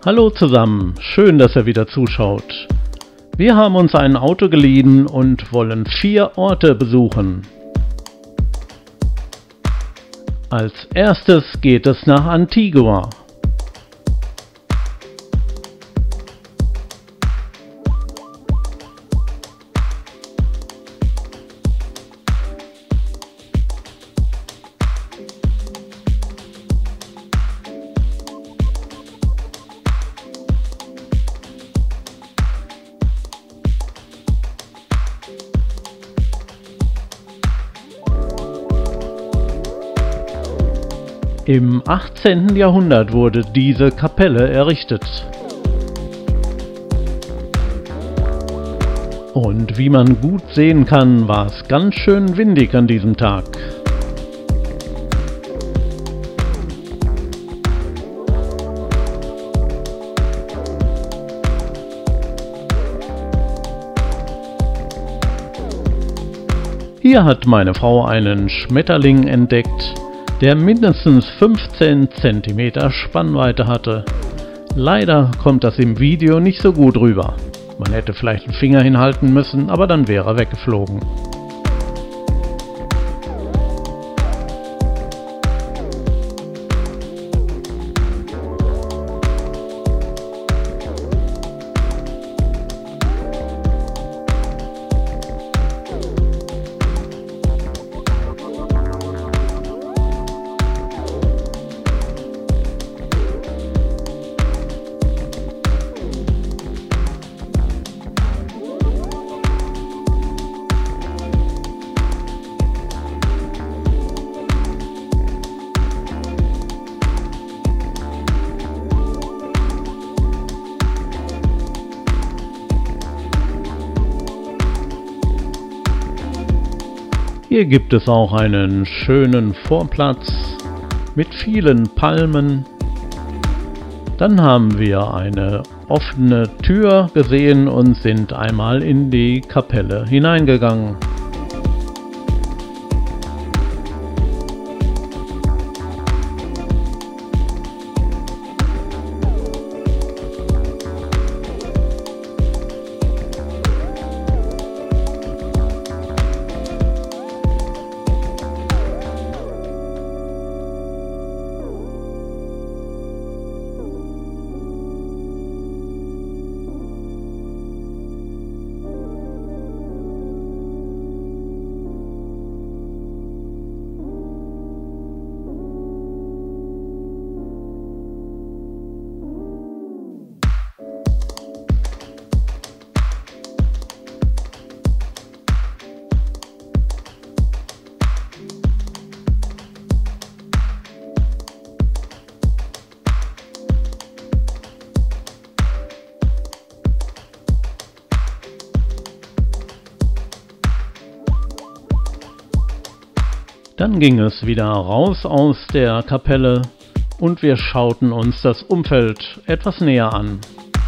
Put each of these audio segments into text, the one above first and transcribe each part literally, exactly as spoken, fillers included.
Hallo zusammen, schön, dass ihr wieder zuschaut. Wir haben uns ein Auto geliehen und wollen vier Orte besuchen. Als erstes geht es nach Antigua. Im achtzehnten Jahrhundert wurde diese Kapelle errichtet. Und wie man gut sehen kann, war es ganz schön windig an diesem Tag. Hier hat meine Frau einen Schmetterling entdeckt, der mindestens fünfzehn Zentimeter Spannweite hatte. Leider kommt das im Video nicht so gut rüber. Man hätte vielleicht einen Finger hinhalten müssen, aber dann wäre er weggeflogen. Hier gibt es auch einen schönen Vorplatz mit vielen Palmen. Dann haben wir eine offene Tür gesehen und sind einmal in die Kapelle hineingegangen. Dann ging es wieder raus aus der Kapelle und wir schauten uns das Umfeld etwas näher an.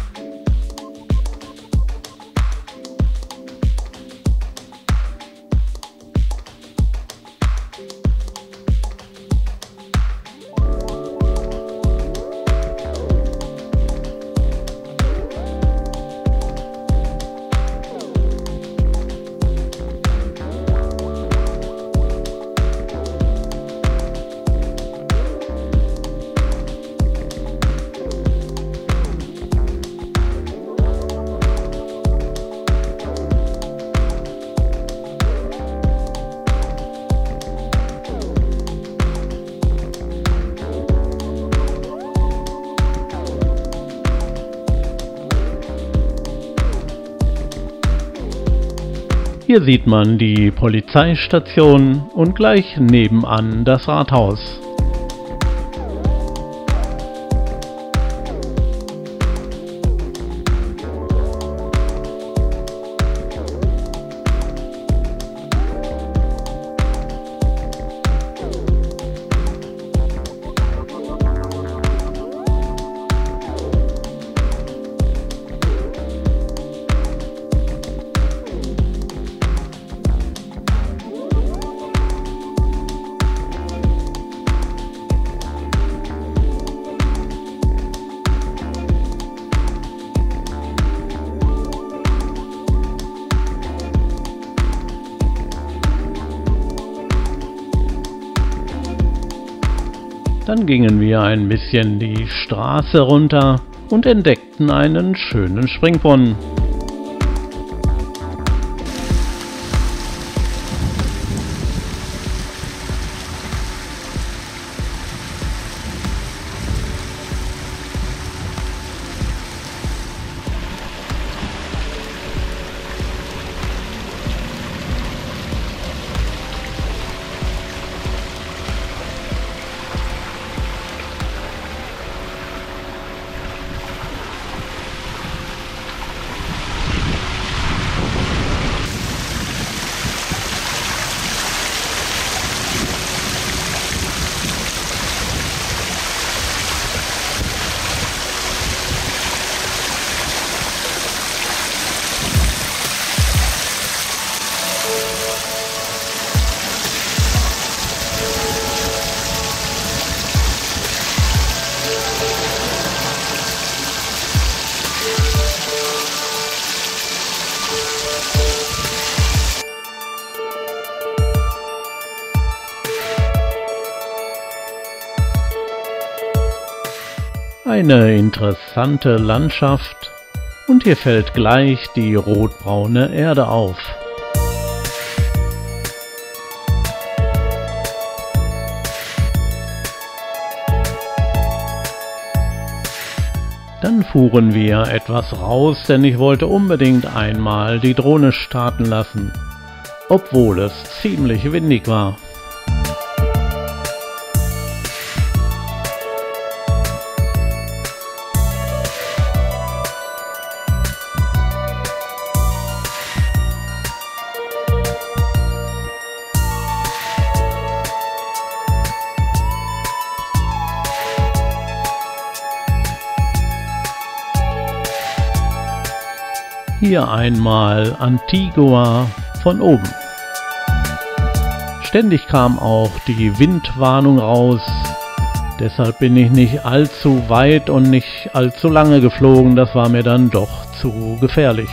Hier sieht man die Polizeistation und gleich nebenan das Rathaus. Dann gingen wir ein bisschen die Straße runter und entdeckten einen schönen Springbrunnen. Eine interessante Landschaft und hier fällt gleich die rotbraune Erde auf. Dann fuhren wir etwas raus, denn ich wollte unbedingt einmal die Drohne starten lassen, obwohl es ziemlich windig war. Hier einmal Antigua von oben. Ständig kam auch die Windwarnung raus, deshalb bin ich nicht allzu weit und nicht allzu lange geflogen, das war mir dann doch zu gefährlich.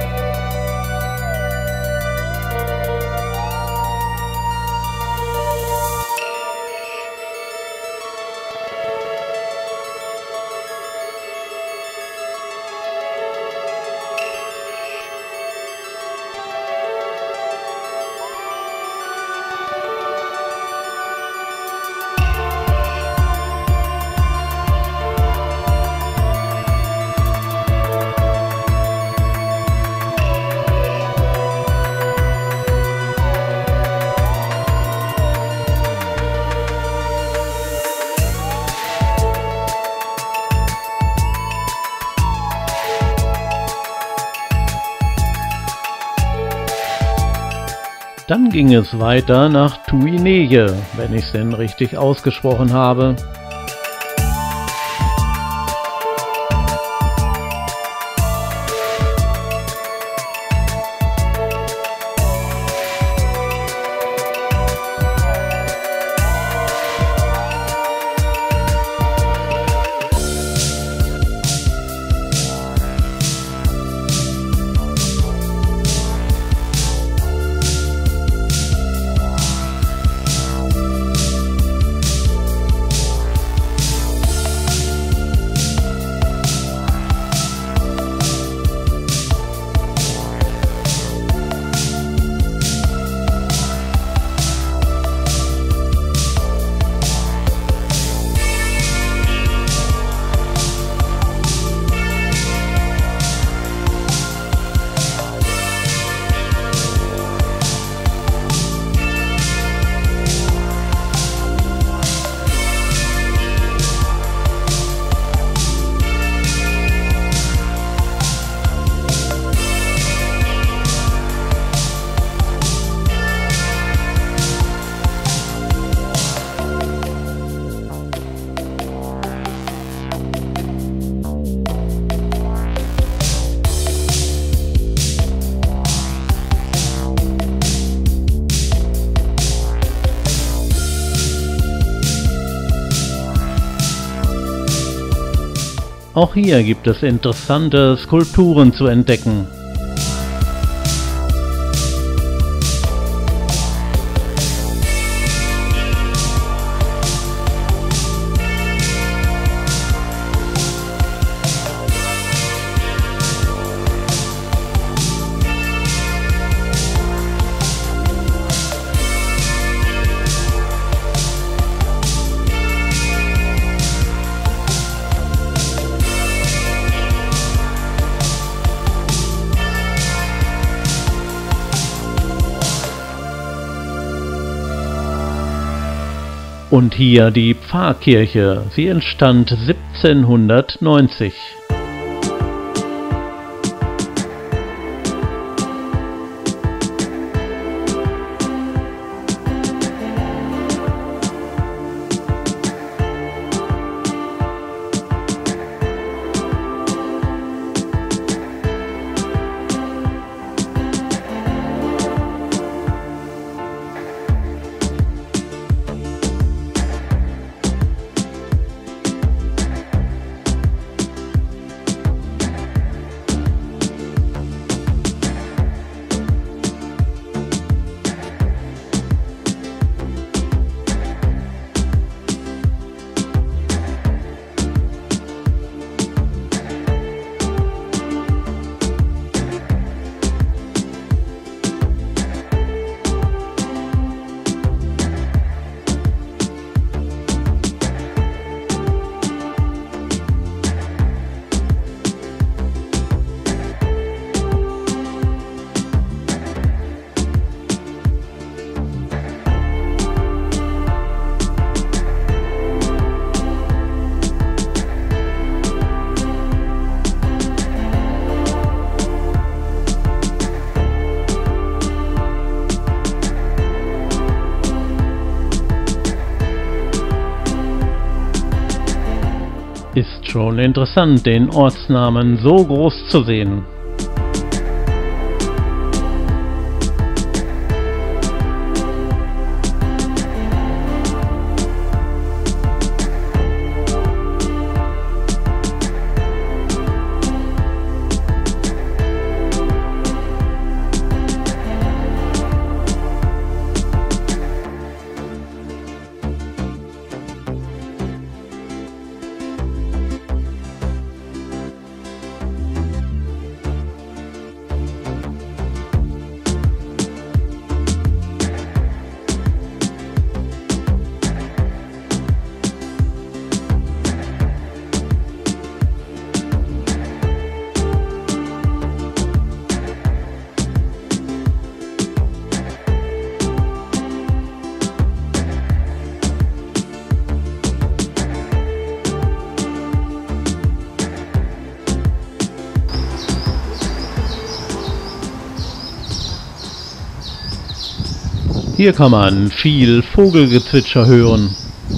Dann ging es weiter nach Tuinege, wenn ich es denn richtig ausgesprochen habe. Auch hier gibt es interessante Skulpturen zu entdecken. Und hier die Pfarrkirche, sie entstand siebzehnhundertneunzig. Ist schon interessant, den Ortsnamen so groß zu sehen. Hier kann man viel Vogelgezwitscher hören.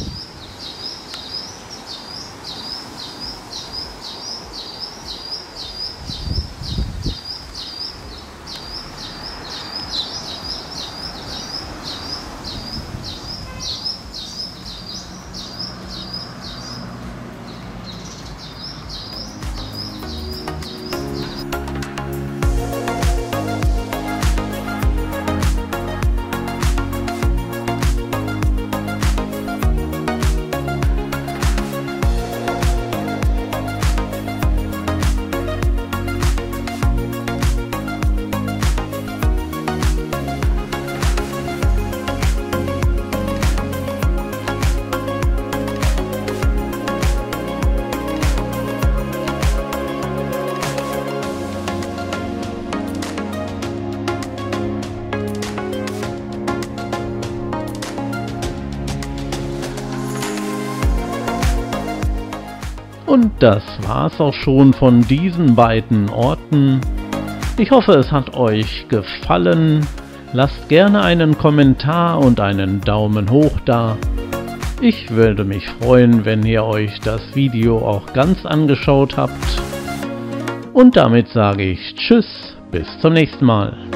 Und das war's auch schon von diesen beiden Orten. Ich hoffe, es hat euch gefallen. Lasst gerne einen Kommentar und einen Daumen hoch da. Ich würde mich freuen, wenn ihr euch das Video auch ganz angeschaut habt. Und damit sage ich Tschüss, bis zum nächsten Mal.